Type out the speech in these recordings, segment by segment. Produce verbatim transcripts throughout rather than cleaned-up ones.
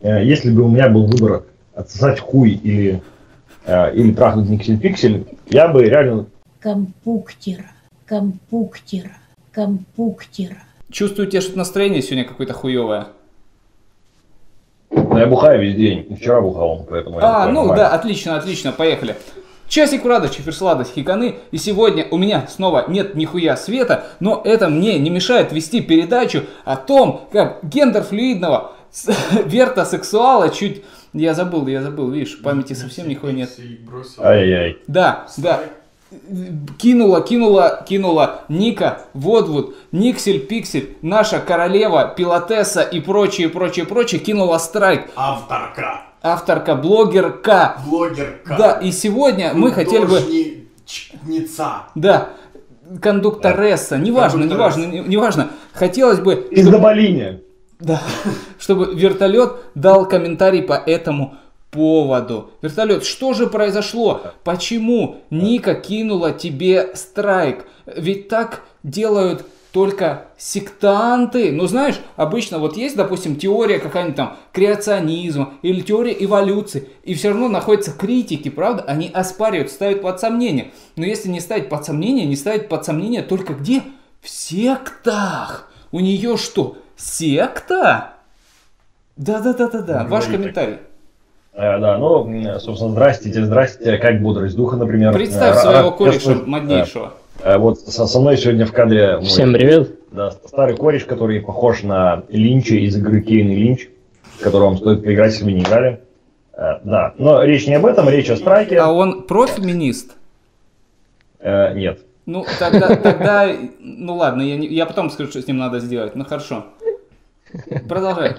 э, если бы у меня был выбор отсосать хуй или, э, или трахнуть Никсель-Пиксель, я бы реально... Компуктер, компуктер, компуктер. Чувствую, у тебя что-то настроение сегодня какое-то хуевое. Но я бухаю весь день. И вчера бухал, поэтому... А, ну нормально. да, отлично, отлично, поехали. Часик в радость, Ферсладость, Хиканы. И сегодня у меня снова нет нихуя света, но это мне не мешает вести передачу о том, как гендерфлюидного вертосексуала чуть... Я забыл, я забыл, видишь, в памяти совсем нихуя нет. Ай-яй-яй. Да, да. Кинула, кинула, кинула Ника Водвуд, Никсель Пиксель, наша королева, пилотесса и прочее, прочее, прочее, кинула страйк. Авторка. Авторка, блогерка. Блогерка. Да, и сегодня мы хотели бы... Художница. Да, кондукторесса, неважно, неважно, неважно. Хотелось бы... Из Доболиния. Да, чтобы вертолет дал комментарий по этому поводу. Вертолет, что же произошло? Почему Ника кинула тебе страйк? Ведь так делают только сектанты. Ну, знаешь, обычно вот есть, допустим, теория какая-нибудь там креационизма или теория эволюции, и все равно находятся критики, правда? Они оспаривают, ставят под сомнение. Но если не ставить под сомнение, не ставить под сомнение только где? В сектах. У нее что, секта? Да-да-да-да-да, ваш комментарий. А, да, ну, собственно, здрасте, здрасте, как бодрость духа, например. Представь а, своего а, кореша я, моднейшего. А, вот со, со мной сегодня в кадре мой, Всем привет. Да, старый кореш, который похож на Линча из игры Кейн и Линч, с которым стоит поиграть, если вы не играли. А, да, но речь не об этом, речь о страйке. А он профеминист? А, нет. Ну, тогда, тогда, ну ладно, я, не, я потом скажу, что с ним надо сделать, ну хорошо. Продолжай.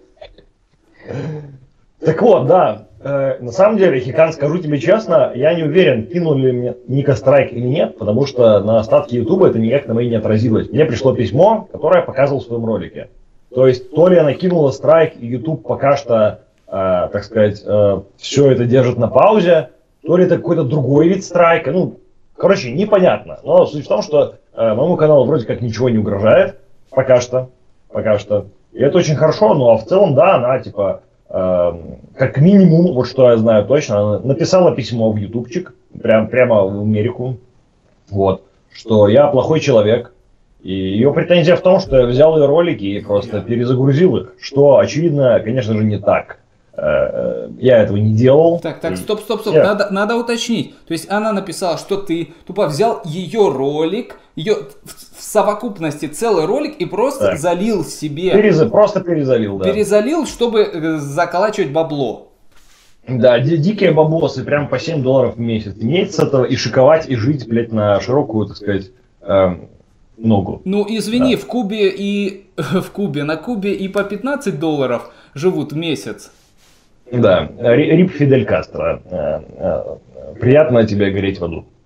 Так вот, да, э, на самом деле, Хикан, скажу тебе честно, я не уверен, кинул ли мне Ника страйк или нет, потому что на остатке Ютуба это никак на моей не отразилось. Мне пришло письмо, которое я показывал в своем ролике. То есть, то ли она кинула страйк, и Ютуб пока что, э, так сказать, э, все это держит на паузе, то ли это какой-то другой вид страйка, ну, короче, непонятно. Но суть в том, что э, моему каналу вроде как ничего не угрожает, пока что, пока что. И это очень хорошо, ну а в целом, да, она, типа, э, как минимум, вот что я знаю точно, она написала письмо в ютубчик, прям, прямо в Америку, вот, что я плохой человек, и ее претензия в том, что я взял ее ролики и просто перезагрузил их, что, очевидно, конечно же, не так. Э, я этого не делал. Так, так, стоп, стоп, стоп, Я... надо, надо уточнить. То есть она написала, что ты тупо взял ее ролик, ее в, в совокупности целый ролик и просто так. залил себе. Перез... Просто перезалил, да. Перезалил, чтобы э, заколачивать бабло. Да, ди- дикие бабосы, прям по семь долларов в месяц. Иметь с этого и шиковать, и жить, блядь, на широкую, так сказать, эм, ногу. Ну, извини, Да. в Кубе и... в Кубе, на Кубе и по пятнадцать долларов живут в месяц. Да, Рип Фидель Кастро. Э, э, Приятно тебе гореть в аду.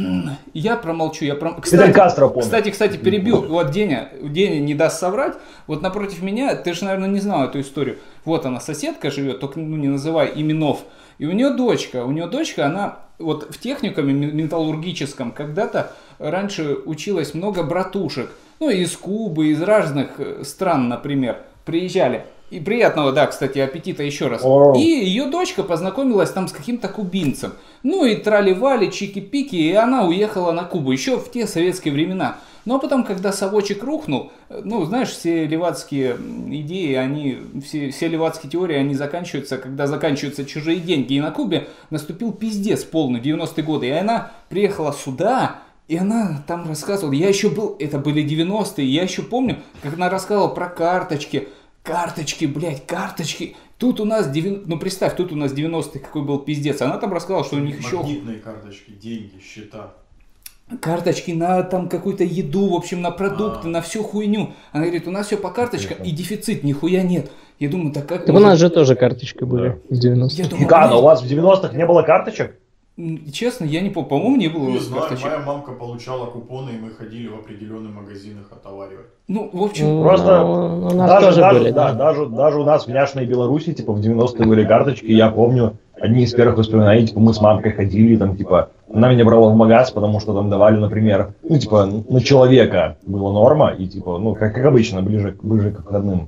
Я промолчу, я пром... Фидель Кстати, Кастро помню. кстати, кстати, перебью. Вот Деня, Деня не даст соврать. Вот напротив меня, ты же, наверное, не знал эту историю. Вот она, соседка живет, только ну, не называй именов. И у нее дочка, у нее дочка, она вот в техникуме металлургическом когда-то раньше училось много братушек. Ну, из Кубы, из разных стран, например, приезжали. И приятного, да, кстати, аппетита еще раз. О. И ее дочка познакомилась там с каким-то кубинцем. Ну и трали-вали, чики-пики, и она уехала на Кубу еще в те советские времена. Но потом, когда совочек рухнул, ну, знаешь, все левацкие идеи, они, все, все левацкие теории, они заканчиваются, когда заканчиваются чужие деньги. И на Кубе наступил пиздец полный, девяностые годы. И она приехала сюда, и она там рассказывала, я еще был, это были девяностые, я еще помню, как она рассказывала про карточки. Карточки, блядь, карточки. Тут у нас, девяностые, ну представь, тут у нас девяностые какой был пиздец. Она там рассказала, что у них еще... Магнитные карточки, деньги, счета. Карточки на там какую-то еду, в общем, на продукты, А. на всю хуйню. Она говорит, у нас все по карточкам и дефицит, нихуя нет. Я думаю, так как... Так у нас же тоже карточки были в девяностых. Я думаю, Хикан, а у вас в девяностых не было карточек? м, честно, я не помню, по-моему, не было у Не нас знаю, карточек. моя мамка получала купоны, и мы ходили в определенных магазинах отоваривать. Ну, в общем... Ну, Просто у нас даже, тоже даже, были, да, да. даже, даже у нас в няшной Беларуси, типа, в девяностые были карточки, и я помню, одни из первых воспоминаний, типа, мы с мамкой ходили, там, типа, она меня брала в магаз, потому что там давали, например, ну, типа, на человека была норма, и, типа, ну, как, как обычно, ближе, ближе к выходным. И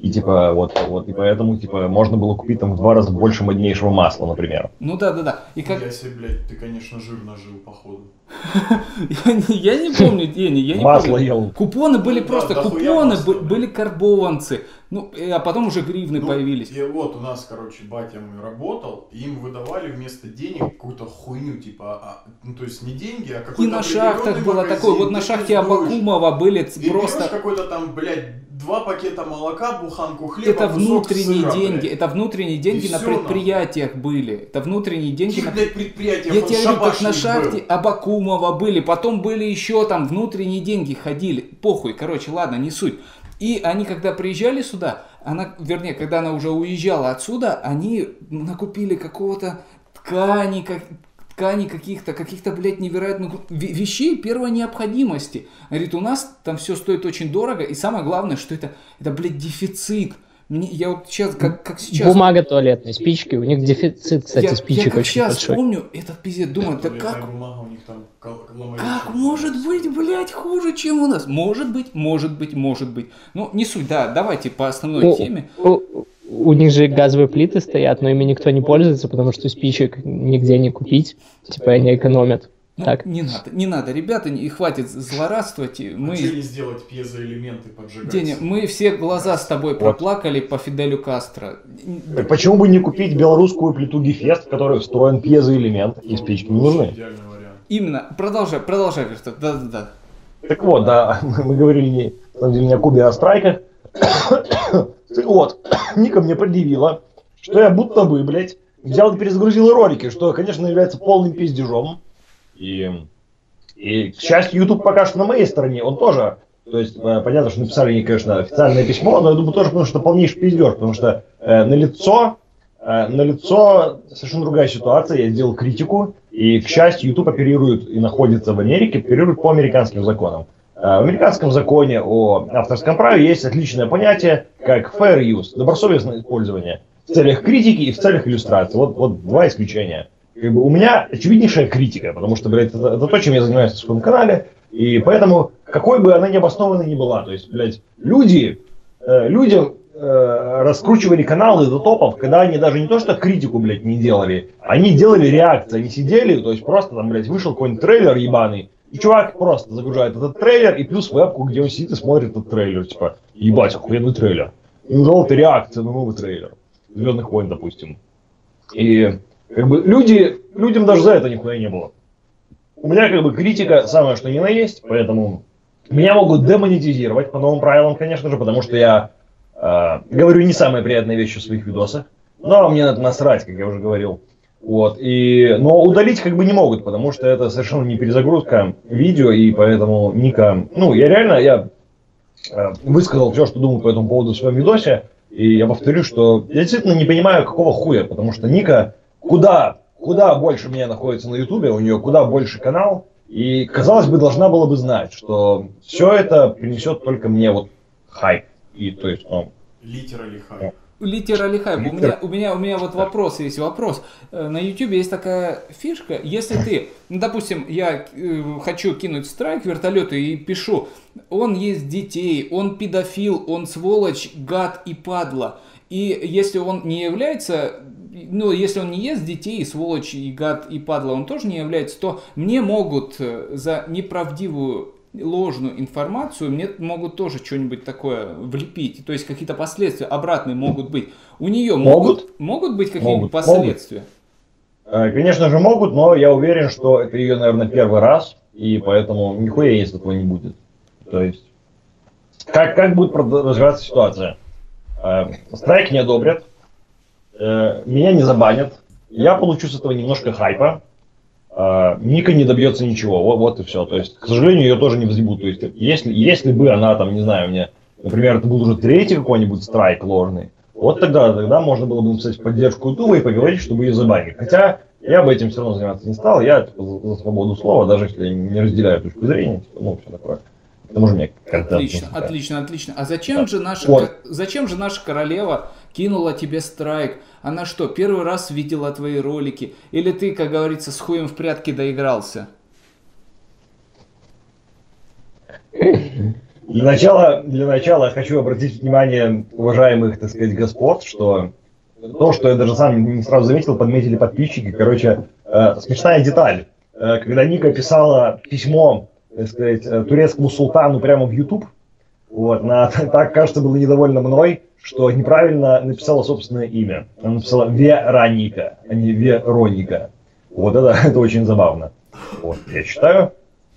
И типа вот, вот, и поэтому типа можно было купить там в два раза больше моднейшего масла, например. Ну да, да, да. И как... Я себе, блядь, ты, конечно, жир нажил, походу. Я не, я не помню, Деня, я не Масло помню. ел. Купоны были Ну, просто, да, дохуя купоны масла, бы- блин. были карбованцы. Ну, и- а потом уже гривны Ну, появились. И вот у нас, короче, батя мой работал, и им выдавали вместо денег какую-то хуйню, типа, а, ну то есть не деньги, а И какой-то на шахтах определенный было магазин. такое, вот на Ты шахте пиздуешь. Абакумова были ц- Ты просто... берешь какой-то там, блядь, два пакета молока, буханку хлеба, Это кусок внутренние сыра, деньги, блядь. это внутренние деньги И на всё, предприятиях были. Это внутренние деньги Каких, на... блядь, предприятиях? Я Он тебе говорю, как на шабашник шахте был. Абакумова были, потом были еще там внутренние деньги ходили. Похуй, короче, ладно, не суть. И они, когда приезжали сюда, она, вернее, когда она уже уезжала отсюда, они накупили какого-то ткани, как, ткани каких-то, каких-то, блядь, невероятных ве- вещей первой необходимости. Говорит, у нас там все стоит очень дорого, и самое главное, что это, это блядь, дефицит. Мне, я вот сейчас, как, как сейчас... Бумага туалетная, спички. У них дефицит, кстати, я, я спичек как очень сейчас большой. помню этот пиздец, думаю, да Туалетная как... бумага у них там кол- ломовик. Как может быть, блядь, хуже, чем у нас? Может быть, может быть, может быть. Ну, не суть, да, давайте по основной У, теме. у- у них же газовые плиты стоят, но ими никто не пользуется, потому что спичек нигде не купить. Типа они экономят. Ну, Так. не надо, не надо, ребята, не, хватит злорадствовать. и А Мы, что не сделать пьезоэлементы поджигать? Деня, мы все глаза с тобой проплакали по Фиделю Кастро. Так почему бы не купить белорусскую плиту Гефест, в которой встроен пьезоэлемент, и спички не нужны? Идеальный вариант. Именно, продолжай, продолжай, Вертов, да-да-да. Так вот, да, мы говорили не, на самом деле, не о Кубе, а о страйках. Так вот, Ника мне предъявила, что я будто бы, блядь, взял и перезагрузил ролики, что, конечно, является полным пиздежом. И, и, к счастью, YouTube пока что на моей стороне, он тоже, то есть, э, понятно, что написали мне, конечно, официальное письмо, но я думаю тоже, потому что полнейший пиздеж, потому что э, налицо, э, налицо совершенно другая ситуация, я сделал критику, и, к счастью, YouTube оперирует и находится в Америке, оперирует по американским законам. Э, в американском законе о авторском праве есть отличное понятие, как fair use, добросовестное использование, в целях критики и в целях иллюстрации. Вот, вот два исключения. Как бы у меня очевиднейшая критика, потому что, блядь, это, это то, чем я занимаюсь на своем канале, и поэтому, какой бы она ни обоснованной ни была, то есть, блядь, люди, э, людям э, раскручивали каналы до топов, когда они даже не то, что критику, блядь, не делали, они делали реакции, они сидели, то есть, просто там, блядь, вышел какой-нибудь трейлер ебаный, и чувак просто загружает этот трейлер, и плюс вебку, где он сидит и смотрит этот трейлер, типа, ебать, охуенный трейлер. И назвал это реакция на новый трейлер. Звездных войн, допустим. И как бы люди, людям даже за это нихуя не было. У меня как бы критика самое что ни на есть, поэтому меня могут демонетизировать по новым правилам, конечно же, потому что я э, говорю не самые приятные вещи в своих видосах, но мне на это насрать, как я уже говорил. Вот, и, но удалить как бы не могут, потому что это совершенно не перезагрузка видео, и поэтому Ника, ну я реально, я э, высказал все, что думаю по этому поводу в своем видосе, и я повторю, что я действительно не понимаю, какого хуя, потому что Ника куда, куда больше меня находится на Ютубе, у нее куда больше канал, и, казалось бы, должна была бы знать, что все это принесет только мне вот хайп, и то есть, ну... Литера лихай. Литера лихай. У меня, у меня, у меня вот вопрос есть, вопрос. Э, На YouTube есть такая фишка, если ты, ну, допустим, я э, хочу кинуть страйк вертолету и пишу, он ест детей, он педофил, он сволочь, гад и падла. И если он не является, ну, если он не ест детей, сволочь и гад и падла, он тоже не является, то мне могут э, за неправдивую ложную информацию, мне могут тоже что-нибудь такое влепить. То есть какие-то последствия обратные могут быть. У нее могут, могут, могут быть какие-нибудь Могут, последствия? Могут. Конечно же могут, но я уверен, что это ее, наверное, первый раз, и поэтому нихуя из этого не будет. То есть, как, как будет развиваться ситуация? Страйк не одобрят, меня не забанят, я получу с этого немножко хайпа, Ника не добьется ничего, вот, вот и все. То есть, к сожалению, ее тоже не взъебут. То есть, если, если бы она там, не знаю, мне, например, это был уже третий какой-нибудь страйк ложный, вот тогда, тогда можно было бы написать поддержку Ютуба и поговорить, чтобы ее забанили. Хотя я бы этим все равно заниматься не стал, я типа, за, за свободу слова, даже если я не разделяю точку зрения, типа, ну, все такое. К тому же мне контент. Отлично, отлично, отлично. А зачем, да. же наша, Вот. зачем же наша королева кинула тебе страйк? Она что, первый раз видела твои ролики? Или ты, как говорится, с хуем в прятки доигрался? Для начала, для начала я хочу обратить внимание уважаемых, так сказать, господ, что то, что я даже сам не сразу заметил, подметили подписчики. Короче, э, смешная деталь. Э, когда Ника писала письмо, так сказать, турецкому султану прямо в YouTube, вот, она так, кажется, была недовольна мной, что неправильно написала собственное имя. Она написала Вероника, а не Вероника. Вот это, это очень забавно. Вот, я считаю.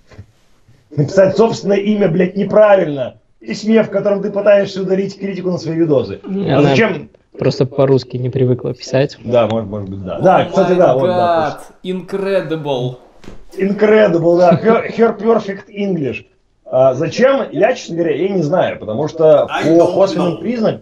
Написать собственное имя, блядь, неправильно. В письме, в котором ты пытаешься ударить критику на свои видосы. А Она зачем? просто по-русски не привыкла писать. Да, может, может быть, да. Да, кстати, да, вот, да. Incredible. Incredible, да. Her, her perfect English. А зачем? Я, честно говоря, я не знаю, потому что I по don't косвенным know. признакам...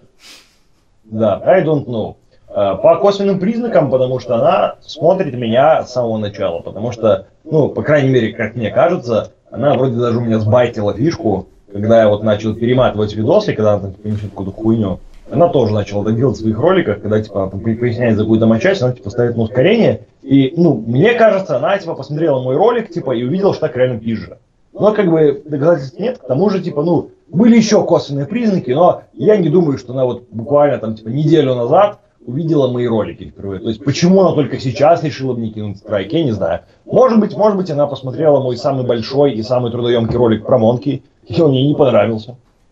Да, I don't know. А, по косвенным признакам, потому что она смотрит меня с самого начала, потому что, ну, по крайней мере, как мне кажется, она вроде даже у меня сбайтила фишку, когда я вот начал перематывать видосы, когда она там типа, несет какую-то хуйню. Она тоже начала это делать в своих роликах, когда типа поясняет за какую-то матчасть, она типа ставит на ускорение. И, ну, мне кажется, она типа посмотрела мой ролик, типа, и увидела, что так реально пизже. Но как бы доказательств нет, к тому же, типа, ну, были еще косвенные признаки, но я не думаю, что она вот буквально там, типа, неделю назад увидела мои ролики впервые. То есть, почему она только сейчас решила мне кинуть страйк, я не знаю. Может быть, может быть, она посмотрела мой самый большой и самый трудоемкий ролик про Монки, и он ей не понравился.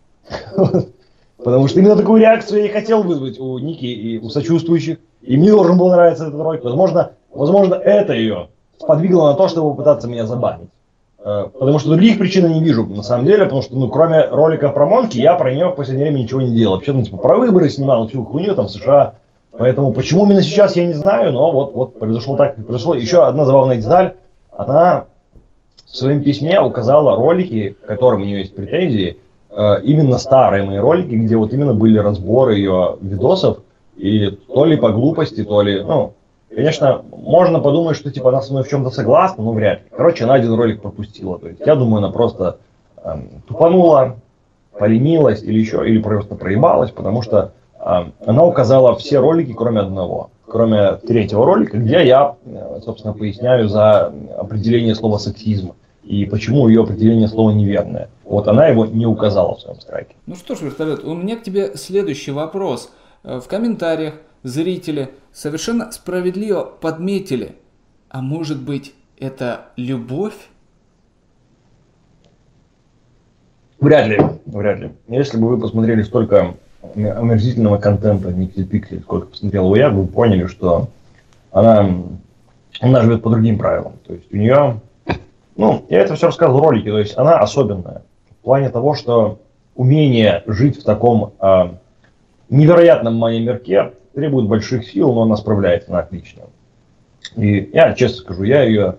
Потому что именно такую реакцию я и хотел вызвать у Ники и у сочувствующих. И мне должен был нравиться этот ролик. Возможно, возможно, это ее сподвигло на то, чтобы попытаться меня забанить. Потому что других причин я не вижу, на самом деле, потому что, ну, кроме ролика про Монки, я про нее в последнее время ничего не делал. Вообще, ну, типа, про выборы снимал, всю хуйню там в США. Поэтому, почему именно сейчас, я не знаю, но вот, вот произошло так, как произошло. Еще одна забавная деталь. Она в своем письме указала ролики, к которым у нее есть претензии, именно старые мои ролики, где вот именно были разборы ее видосов, и то ли по глупости, то ли, ну, конечно, можно подумать, что типа она со мной в чем-то согласна, но вряд ли. Короче, она один ролик пропустила. То есть, я думаю, она просто эм, тупанула, поленилась или еще, или просто проебалась, потому что эм, она указала все ролики, кроме одного. Кроме третьего ролика, где я, собственно, поясняю за определение слова сексизм. И почему ее определение слова неверное. Вот она его не указала в своем страйке. Ну что ж, Вертолет, у меня к тебе следующий вопрос. В комментариях зрители совершенно справедливо подметили. А может быть, это любовь? Вряд ли, вряд ли. Если бы вы посмотрели столько омерзительного контента Никиты Пиксель, сколько посмотрел его я, вы бы поняли, что она, она живет по другим правилам. То есть у нее... Ну, я это все рассказывал в ролике, то есть она особенная. В плане того, что умение жить в таком э, невероятном мире требует больших сил, но она справляется, она отлично. И я честно скажу, я ее,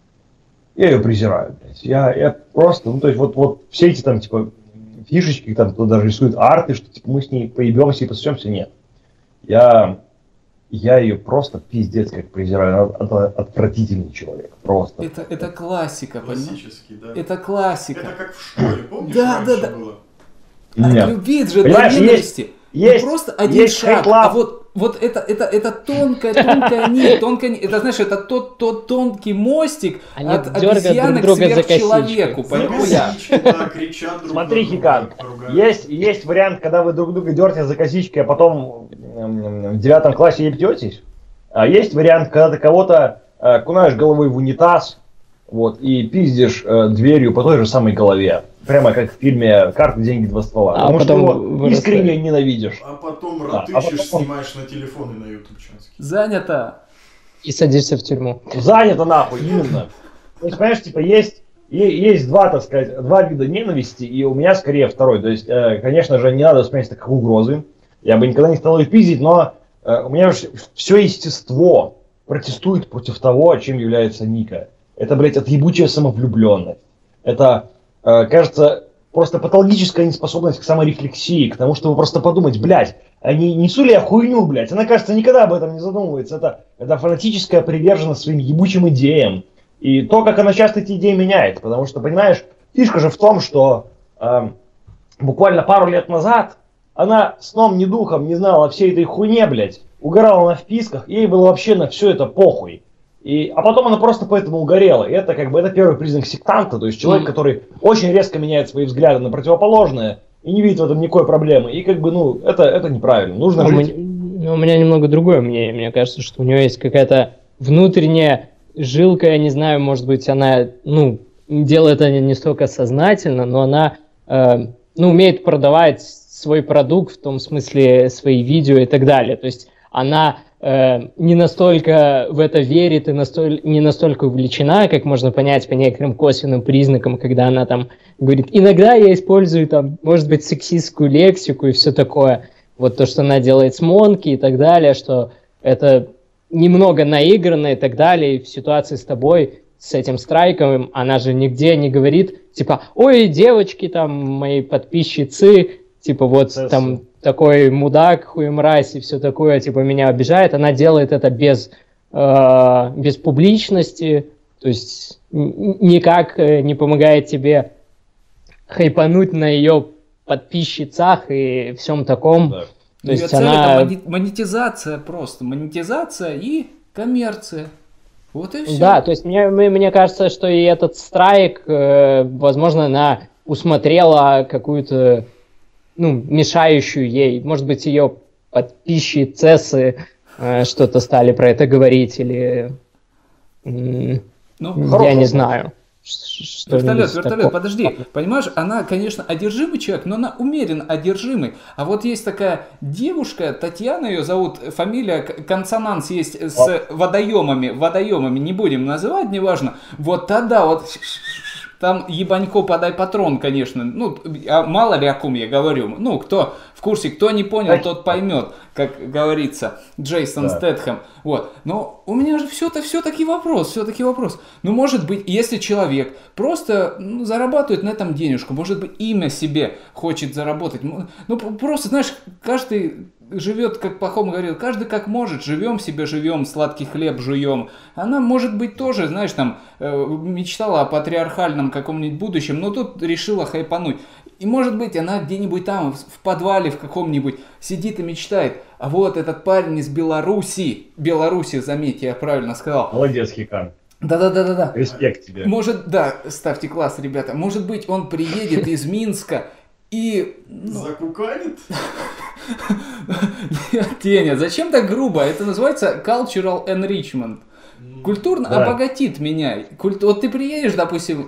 я ее презираю, блядь. Я, я просто, ну то есть вот, вот все эти там типа фишечки, там кто даже рисует арты, что типа мы с ней поебемся и пососемся, нет. Я... Я ее просто пиздец как презираю. Она отвратительный человек. Просто. Это, это классика, понимаешь? Классический, да. Это классика. Это как в школе, помнишь, Да, раньше да, да. было? А любит же до Понимаешь, ненависти. есть- есть- Ну, просто один есть шаг. hate-love. А вот, вот это, это, это тонкая, тонкая нить, тонкая нить. Это, знаешь, это тот, тот тонкий мостик Они от дергают обезьяны друг к друга за сверхчеловеку. косички. Понимаешь? Косички, да, кричат друг Смотри, на друга, Хикан, ругаются. есть, есть вариант, когда вы друг друга дерете за косички, а потом м, в девятом классе ебетесь. А есть вариант, когда ты кого-то э, окунаешь головой в унитаз, вот, и пиздишь э, дверью по той же самой голове. Прямо как в фильме «Карты, деньги, два ствола». А Потому что потом его вырастает. искренне ненавидишь. А потом Да, а ротыщешь, потом- снимаешь на телефон и на ютубчанский. Занято. И садишься в тюрьму. Занято нахуй, именно. То есть, понимаешь, типа, есть, е- есть два, так сказать, два вида ненависти, и у меня скорее второй. То есть, э, конечно же, не надо воспринимать это как угрозы. Я бы никогда не стал их пиздить, но э, у меня все естество протестует против того, чем является Ника. Это, блядь, отъебучая самовлюбленность. Это, э, кажется, просто патологическая неспособность к саморефлексии, к тому, чтобы просто подумать, блядь, а не несу ли я хуйню, блядь? Она, кажется, никогда об этом не задумывается. Это, это фанатическая приверженность своим ебучим идеям. И то, как она часто эти идеи меняет. Потому что, понимаешь, фишка же в том, что э, буквально пару лет назад она сном ни духом не знала о всей этой хуйне, блядь. Угорала на вписках, ей было вообще на все это похуй. И, а потом она просто поэтому угорела. И это как бы это первый признак сектанта, то есть человек, который очень резко меняет свои взгляды на противоположное и не видит в этом никакой проблемы. И как бы, ну, это, это неправильно. Нужно у, жить. меня, у меня немного другое мнение. Мне кажется, что у нее есть какая-то внутренняя жилка, я не знаю, может быть, она, ну, делает это не столько сознательно, но она, э, ну, умеет продавать свой продукт, в том смысле свои видео и так далее. То есть она э, не настолько в это верит и настоль, не настолько увлечена, как можно понять по некоторым косвенным признакам, когда она там говорит, иногда я использую там, может быть, сексистскую лексику и все такое. Вот то, что она делает с Монки и так далее, что это немного наигранно и так далее. И в ситуации с тобой, с этим Страйковым, она же нигде не говорит, типа, ой, девочки, там, мои подписчицы, типа, вот Цесс. там такой мудак, хуемразь и все такое, типа, меня обижает. Она делает это без, э, без публичности, то есть н- никак э, не помогает тебе хайпануть на ее подписчицах и всем таком. Да. То есть Цель она... это мони- монетизация просто. Монетизация и коммерция. Вот и все. Да, то есть мне, мне, мне кажется, что и этот страйк, э, возможно, она усмотрела какую-то, ну, мешающую ей, может быть, ее подписчицы э, что-то стали про это говорить, или м, Ну, я хорошо. не знаю. Ш- что-нибудь Вертолет, вертолет, такое. подожди. Понимаешь, она, конечно, одержимый человек, но она умеренно одержимый. А вот есть такая девушка, Татьяна ее зовут, фамилия, к- консонанс есть с водоемами, водоемами, не будем называть, неважно. Вот тогда вот там ебанько подай патрон, конечно. Ну, а мало ли о ком я говорю. Ну, кто в курсе, кто не понял, тот поймет, как говорится, Джейсон Да. Стэтхэм. Вот. Но у меня же все-то, все-таки вопрос, все-таки вопрос. Ну, может быть, если человек просто ну, зарабатывает на этом денежку, может быть, имя себе хочет заработать. Ну, ну, просто, знаешь, каждый живет, как Пахом говорил, каждый как может, живем себе, живем, сладкий хлеб жуем. Она, может быть, тоже, знаешь, там, э, мечтала о патриархальном каком-нибудь будущем, но тут решила хайпануть. И, может быть, она где-нибудь там, в, в подвале в каком-нибудь, сидит и мечтает. А вот этот парень из Беларуси, Беларуси, заметьте, я правильно сказал. Молодец, Хикан. Да-да-да-да-да. Респект тебе. Может, да, ставьте класс, ребята. Может быть, он приедет из Минска и... ну, Закуканит? Нет, Теня, зачем так грубо? Это называется cultural enrichment. Культурно Да. обогатит меня. Культ- Вот ты приедешь, допустим,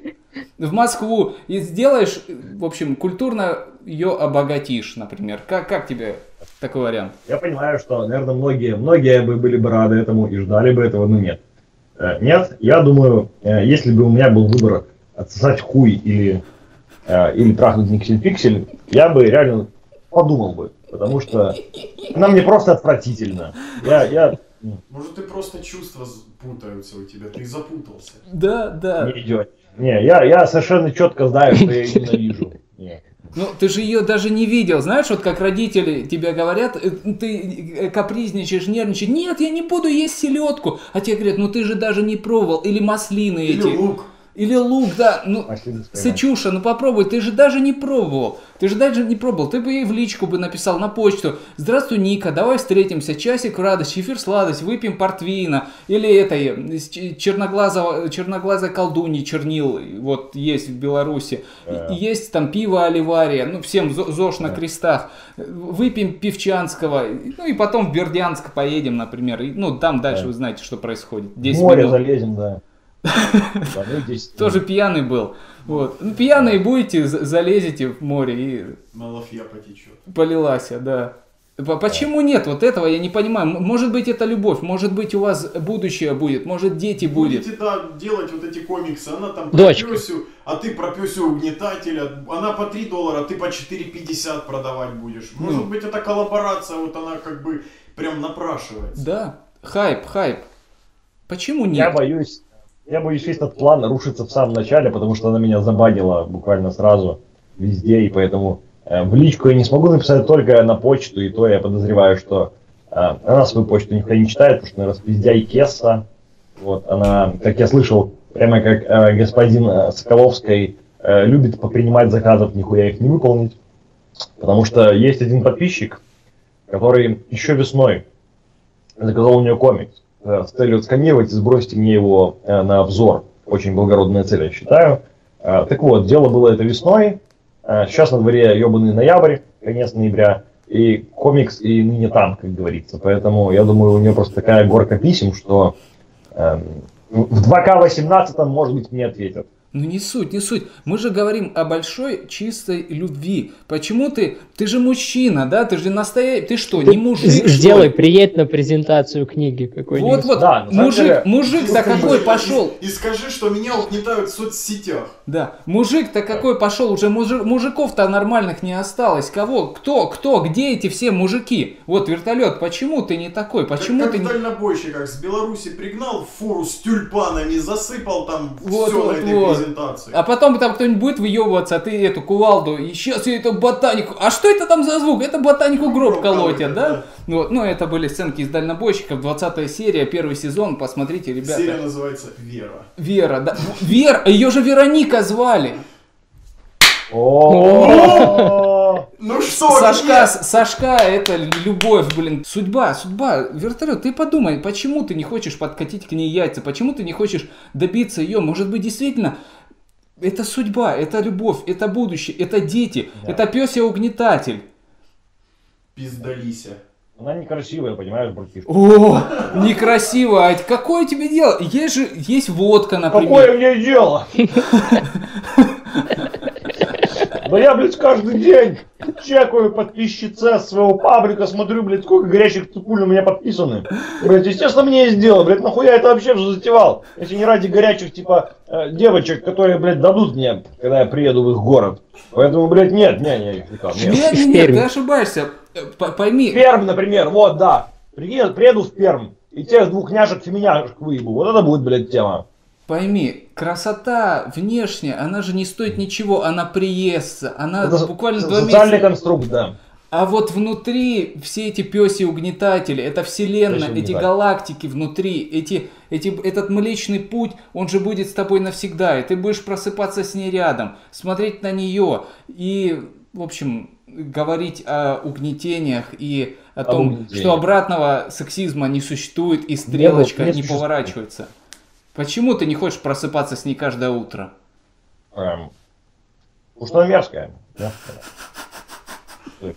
в, в Москву и сделаешь, в общем, культурно ее обогатишь, например. Как, как тебе такой вариант? Я понимаю, что, наверное, многие, многие бы были бы рады этому и ждали бы этого, но нет. Э, Нет, я думаю, э, если бы у меня был выбор отсосать хуй или, э, или трахнуть никсель-пиксель, я бы реально подумал бы, потому что она мне просто отвратительна. Я, я ну, Может, ты просто чувства з- путаются у тебя, ты запутался. Да, да. не идет. Не, я, я совершенно четко знаю, что я ее ненавижу. Не. Ну, ты же ее даже не видел. Знаешь, вот как родители тебе говорят, э, ты э, капризничаешь, нервничаешь. Нет, я не буду есть селедку. А тебе говорят, ну ты же даже не пробовал. Или маслины Или эти. лук. Или лук, да. Ну, Маслины с поймай. Сычуша, ну попробуй, ты же даже не пробовал. Ты же даже не пробовал. Ты бы ей в личку бы написал на почту. Здравствуй, Ника, давай встретимся. Часик в радость, чефир сладость, выпьем портвейна. Или этой ч- черноглазого, черноглазой колдуньи чернил. Вот есть в Беларуси. Да. И есть там пиво Оливария. Ну, всем зо- ЗОЖ на крестах. Выпьем пивчанского. Ну и потом в Бердянск поедем, например. И, ну, там дальше Да. вы знаете, что происходит. В десять море минут. залезем, да. Да, ну, десять Тоже пьяный был. Вот. Ну, пьяные будете, за- залезете в море и Малафья потечет. полилась, да. П- Почему нет? Вот этого я не понимаю. М- Может быть, это любовь, может быть, у вас будущее будет, может, дети будет. Будете, да, делать вот эти комиксы, она там про Дочка. пёсю, а ты про пёсю угнетателя, она по три доллара, ты по четыре пятьдесят продавать будешь. Может Ну. быть, это коллаборация, вот она как бы прям напрашивается. Да, хайп, хайп. Почему Я нет? боюсь, я боюсь, весь этот план рушится в самом начале, потому что она меня забанила буквально сразу везде, и поэтому э, в личку я не смогу написать только на почту, и то я подозреваю, что э, она свою почту никогда не читает, потому что она распиздяй Кесса. Вот, она, как я слышал, прямо как э, господин э, Соколовской э, любит попринимать заказов, нихуя их не выполнить. Потому что есть один подписчик, который еще весной заказал у нее комикс. э, с целью отсканировать и сбросить мне его э, на обзор. Очень благородная цель, я считаю. Э, так вот, дело было это весной. Э, сейчас на дворе ебаный ноябрь, конец ноября. И комикс, и ныне там, как говорится. Поэтому, я думаю, у нее просто такая горка писем, что э, в два ка восемнадцать, может быть, мне ответят. Ну не суть, не суть. Мы же говорим о большой чистой любви. Почему ты, ты же мужчина, да? Ты же настоящий, ты что, Ты не мужик? Сделай, что ли? приедь на презентацию книги какой-нибудь. Вот, вот, Да, на самом мужик, деле- мужик-то какой пошел. И, и скажи, что меня угнетают в соцсетях. Да, мужик-то какой пошел, уже мужи- мужиков-то нормальных не осталось. Кого? Кто? Кто? Где эти все мужики? Вот вертолет, почему ты не такой? Почему как, ты как не... в дальнобойщиках с Беларуси пригнал фуру с тюльпанами, засыпал там Вот, все вот, на этой вот. презентации. А потом там кто-нибудь будет выебываться, а ты эту кувалду, и сейчас я эту ботанику. А что это там за звук? Это ботанику гроб Гроб колотят, колотят, да? да. Вот, ну, это были сценки из дальнобойщиков, двадцатая серия, первый сезон, посмотрите, ребята. Серия называется «Вера». Вера, да. Вера, ее же Вероника звали. О, Ну что, Сашка, нет? Сашка, это любовь, блин. Судьба, судьба. Вертолет, ты подумай, почему ты не хочешь подкатить к ней яйца? Почему ты не хочешь добиться ее? Может быть, действительно, это судьба, это любовь, это будущее, это дети, Да. это пёсий угнетатель. Пиздалися. Она некрасивая, понимаешь, братишка. О, некрасиво, а какое тебе дело? Есть же, есть водка, например. Какое мне дело? Да я, блядь, каждый день чекаю подписчице своего паблика, смотрю, блядь, сколько горячих цикуль у меня подписаны. Блядь, естественно, мне есть дело, блядь, нахуя это вообще все затевал? Если не ради горячих, типа, э, девочек, которые, блядь, дадут мне, когда я приеду в их город. Поэтому, блядь, нет, не, не, никак, нет. Нет, нет, нет, ты ошибаешься. П- Пойми, Пермь, например, вот, да. Приеду, приеду в Пермь, и тех двух няшек-феминяшек выебу. Вот это будет, блядь, тема. Пойми, красота внешняя, она же не стоит ничего, она приестся, она Это буквально со- два социальный месяца. конструкт, да. А вот внутри все эти пёси угнетатели, это вселенная, Пёси эти угнетатели. галактики внутри, эти, эти, этот Млечный Путь, он же будет с тобой навсегда, и ты будешь просыпаться с ней рядом, смотреть на нее и, в общем, говорить о угнетениях и о Об том, угнетениях. что обратного сексизма не существует и стрелочка Не не, существует. поворачивается. Почему ты не хочешь просыпаться с ней каждое утро? Эм, Потому что она мерзкая. мерзкая.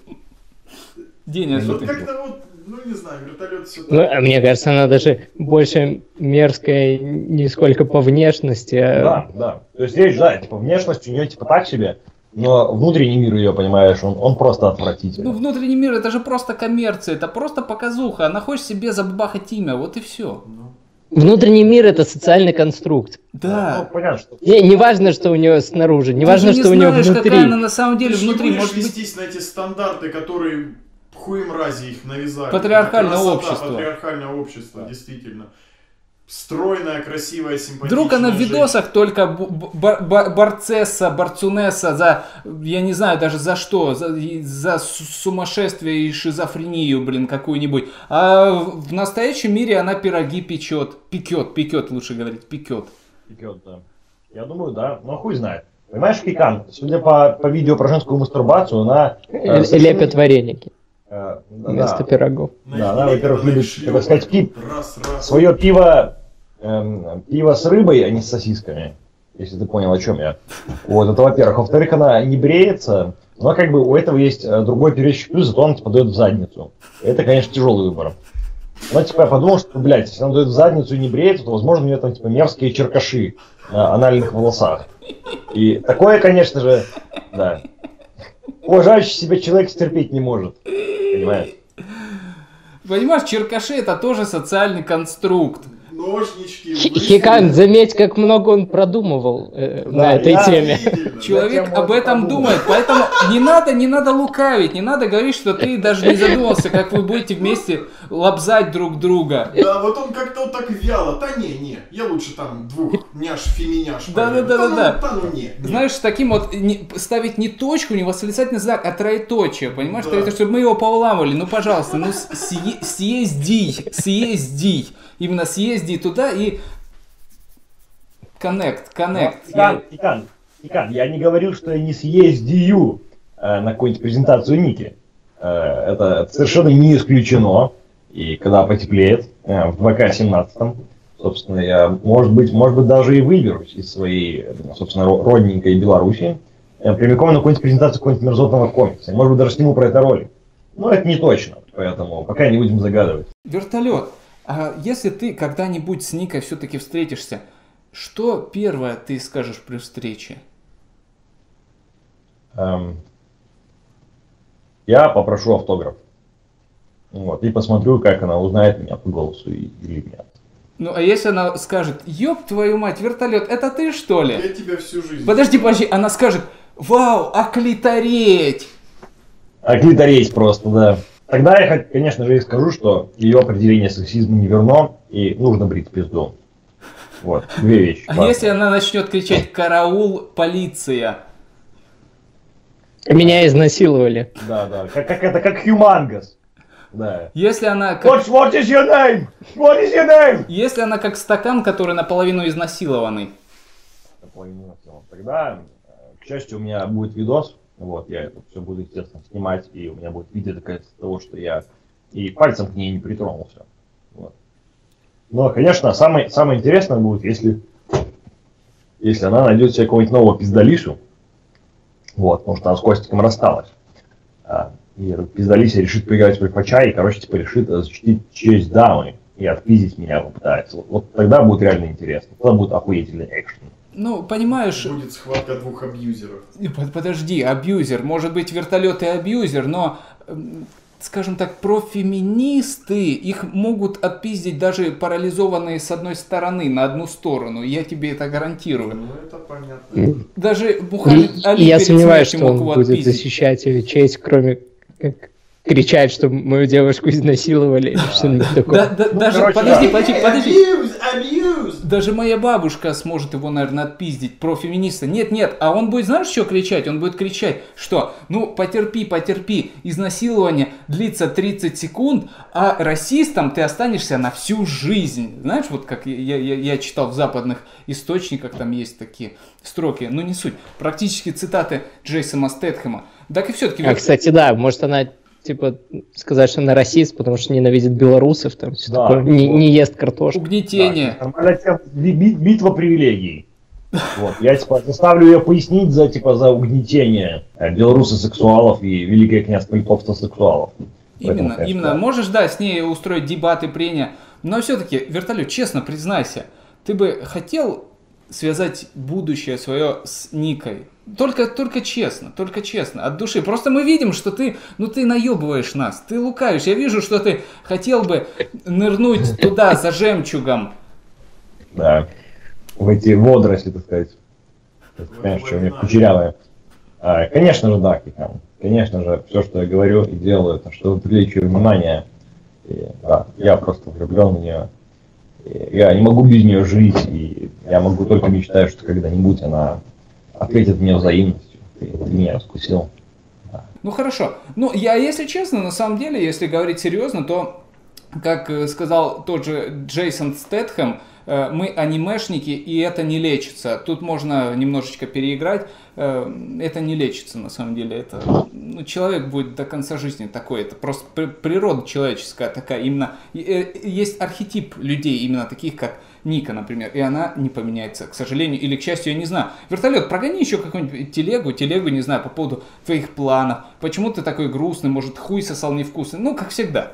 Деня, что Вот ты? как-то вот, ну не знаю, вертолет все Ну, а мне кажется, она даже больше мерзкая не сколько по внешности, а Да, да. То есть речь, да, типа внешность у нее типа так себе, но внутренний мир ее, понимаешь, он, он просто Ну, отвратительный. внутренний мир это же просто коммерция, это просто показуха. Она хочет себе забабахать имя, вот и все. внутренний мир это социальный конструкт. Ну, Да. понятно, что... Не, не важно, что у нее снаружи, не важно, Ты же что у не нее знаешь, внутри. какая она на самом деле Ты же внутри. не будешь Может быть, вестись на эти стандарты, которые хуй мрази их навязали. Патриархальное Красота, общество. Патриархальное общество, действительно. Стройная, красивая, симпатичная вдруг она в женщина. видосах только б- б- б- борцесса, борцунесса за, я не знаю даже за что, за, и- за су- сумасшествие и шизофрению, блин, какую-нибудь. А в в настоящем мире она пироги печет. Пекет, пекет, лучше говорить, пекет. Пекет, да. Я думаю, да. Но хуй знает. Понимаешь, Кикан, судя по, по видео про женскую мастурбацию, она... э, Л- совершенно- Лепят вареники э, вместо да. пирогов. Да, она, во-первых, любит, шлёпает. так сказать, пип. Раз, раз. Свое пиво, эм, пиво с рыбой, а не с сосисками. Если ты понял, о чем я. Вот, это во-первых. Во-вторых, она не бреется, но как бы у этого есть э, другой перечный плюс, зато она типа дает в задницу. Это, конечно, тяжелый выбор. Но типа я подумал, что, блядь, если она дает в задницу и не бреется, то, возможно, у нее там типа мерзкие черкаши на анальных волосах. И такое, конечно же, да. Уважающий себя человек стерпеть не может. Понимаешь? Понимаешь, черкаши это тоже социальный конструкт. Ножнички. Хи- лысины. Хикан, заметь, как много он продумывал э, Да, на этой я- теме. Удивительно. Человек Зачем об он этом подумал? думает, поэтому не надо, не надо лукавить, не надо говорить, что ты даже не задумался, как вы будете вместе лобзать друг друга. Да, вот он как-то вот так вяло. Да не, не, я лучше там двух няш-феминяш. Да, пойму. да, да, да, да. ну, да, ну не, не. Знаешь, с таким вот не- ставить не точку, не восклицательный знак, а троеточие, понимаешь? Да. Это чтобы мы его повламывали, ну пожалуйста, ну с- съе- съезди, съезди, именно съезди туда и connect, connect. Икан, Икан, Икан, я не говорил, что я не съездию э, на какую-нибудь презентацию Ники. Э, это, это совершенно не исключено. И когда потеплеет, э, в два ка семнадцать, собственно, я, может быть, может быть, даже и выберусь из своей, собственно, родненькой Беларуси, э, прямиком на какую-нибудь презентацию какого-нибудь мерзотного комикса. Может быть, даже сниму про это ролик. Но это не точно, поэтому пока не будем загадывать. Вертолет, а если ты когда-нибудь с Никой все-таки встретишься, что первое ты скажешь при встрече? Эм, я попрошу автограф. Вот, и посмотрю, как она узнает меня по голосу или нет. Ну, а если она скажет: ёб твою мать, вертолет, это ты что ли? Я тебя всю жизнь... Подожди, подожди, она скажет: вау, а клитореть! А клитореть просто, да. Тогда я, конечно же, и скажу, что ее определение сексизма не верно, и нужно брить пизду. Вот, две вещи. А если она начнет кричать: караул, полиция? Меня изнасиловали. Да, да, как, как это, как Humongous. Да. Если она как... What, what is your name? What is your name? Если она как стакан, который наполовину изнасилованный. Наполовину изнасилован. Тогда, к счастью, у меня будет видос. Вот, я это все буду, естественно, снимать, и у меня будет видео доказательство того, что я и пальцем к ней не притронулся. Вот. Но, конечно, самое, самое интересное будет, если, если она найдет себе какого-нибудь нового пиздалису. Вот, потому что она с Костиком рассталась. А, и пиздалися решит поиграть в РПЧ и, короче, типа решит защитить честь дамы и отпиздить меня попытается. Вот, вот тогда будет реально интересно. Тогда будет охуительный экшен. Ну, понимаешь... Будет схватка двух абьюзеров. Подожди, абьюзер. Может быть, вертолет и абьюзер, но, скажем так, профеминисты, их могут отпиздить даже парализованные с одной стороны, на одну сторону. Я тебе это гарантирую. Ну, это понятно. Даже Мухаммед Али И я перед сомневаюсь, смертью что мог он его будет отпиздить. защищать ее честь, кроме как кричать, что мою девушку изнасиловали или что-нибудь такое. Да, да, Ну, даже, короче, подожди, да. подожди, подожди. Abuse, abuse. Даже моя бабушка сможет его, наверное, отпиздить, профеминиста. Нет, нет, а он будет, знаешь, что кричать? Он будет кричать, что, ну, потерпи, потерпи, изнасилование длится тридцать секунд, а расистом ты останешься на всю жизнь. Знаешь, вот как я, я, я читал в западных источниках, там есть такие строки, но не суть. Практически цитаты Джейсона Стэтхэма. Так и все-таки... А, кстати, да, может она типа сказать, что она расист, потому что ненавидит белорусов, там все Да. такое, не, не ест картошку. Угнетение. Да, нормальная тема. Би- би- битва привилегий. Вот. Я типа заставлю ее пояснить за типа за угнетение э, белорусов-сексуалов и великое княжество литовцев-сексуалов. Именно, Поэтому, конечно, именно. да. Можешь, да, с ней устроить дебаты, прения. Но все-таки, вертолет, честно признайся, ты бы хотел связать будущее свое с Никой? Только, только честно, только честно, от души. Просто мы видим, что ты, ну ты наебываешь нас, ты лукавишь. Я вижу, что ты хотел бы нырнуть туда за жемчугом. Да. В эти водоросли, так сказать. Конечно, что у меня кучерявые. А, конечно же, да, Кикан. Конечно же, все, что я говорю и делаю, это чтобы привлечь ее внимание. И, да, я просто влюблен в нее. И я не могу без нее жить. И я могу только мечтать, что когда-нибудь она ответит мне взаимностью. Ты, ты меня раскусил. Да. Ну хорошо. Ну, я, если честно, на самом деле, если говорить серьезно, то, как э, сказал тот же Джейсон Стэтхэм, э, мы анимешники, и это не лечится. Тут можно немножечко переиграть. Э, это не лечится, на самом деле. Это, ну, человек будет до конца жизни такой. Это просто при- природа человеческая такая. Именно э, есть архетип людей, именно таких, как Ника, например, и она не поменяется, к сожалению, или к счастью, я не знаю. Вертолет, прогони еще какую-нибудь телегу, телегу, не знаю, по поводу твоих планов. Почему ты такой грустный, может, хуй сосал невкусный, ну, как всегда.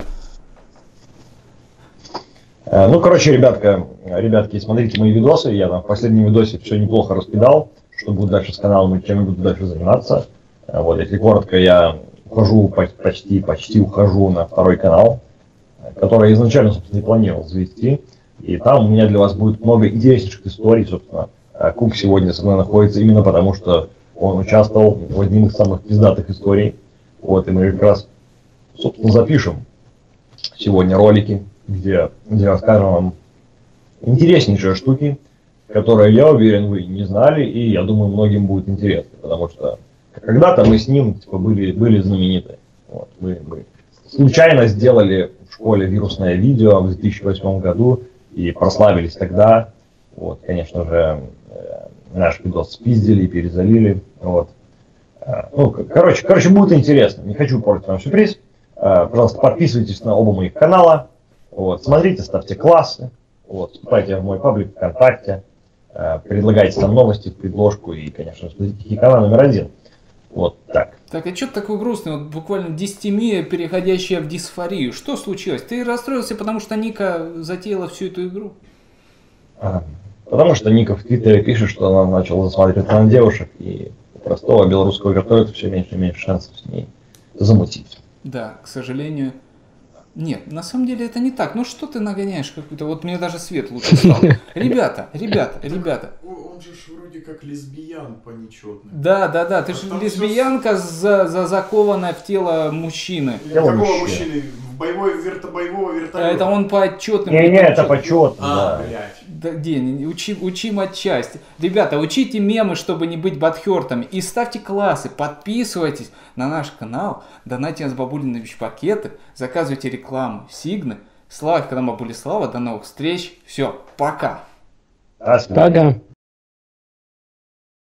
Э, Ну, короче, ребятка, ребятки, смотрите мои видосы. Я там в последнем видосе все неплохо раскидал. Что будет дальше с каналом и чем я буду дальше заниматься. Э, Вот, если коротко, я ухожу, по- почти, почти ухожу на второй канал, э, который я изначально, собственно, не планировал завести. И там у меня для вас будет много интереснейших историй, собственно. Э, Кук сегодня со мной находится именно потому, что он участвовал в одних из самых пиздатых историй. Вот, и мы как раз, собственно, запишем сегодня ролики, где, где расскажем вам интереснейшие штуки, которые, я уверен, вы не знали, и я думаю, многим будет интересно, потому что когда-то мы с ним типа, были, были знамениты. Вот, мы, мы случайно сделали в школе вирусное видео в две тысячи восьмом году и прославились тогда. Вот, конечно же, э, наш видос спиздили и перезалили. Вот. Э, Ну, к- короче, короче, будет интересно. Не хочу портить вам сюрприз. Э, пожалуйста, подписывайтесь на оба моих канала. Вот, смотрите, ставьте классы. Вот, вступайте в мой паблик ВКонтакте. Э, предлагайте там новости в предложку. И, конечно, смотрите канал номер один. Вот так. Так, а что ты такой грустный? Вот буквально дистемия, переходящая в дисфорию. Что случилось? Ты расстроился, потому что Ника затеяла всю эту игру? А, потому что Ника в Твиттере пишет, что она начала засматриваться на девушек, и у простого белорусского вертолета все меньше и меньше шансов с ней замутить. Да, к сожалению. Нет, на самом деле это не так. Ну что ты нагоняешь какую-то... Вот мне даже свет лучше стал. Ребята, ребята, ребята. Он же ж вроде как лесбиянка нечетная. Да, да, да, ты же там лесбиянка, за, за закованная в тело мужчины. Тело Какого мужчины. мужчины? В боевой верто боевого вертолета? Это он по отчетным... Не-не, это почетно, А, да. блядь. Да, День, учи, учим отчасти. Ребята, учите мемы, чтобы не быть бадхёртами. И ставьте классы, подписывайтесь на наш канал, донатьте нас бабулины пакеты, заказывайте рекламу, сигны. Слава каналу Бабули Слава, до новых встреч. Все, пока. До свидания. Пока.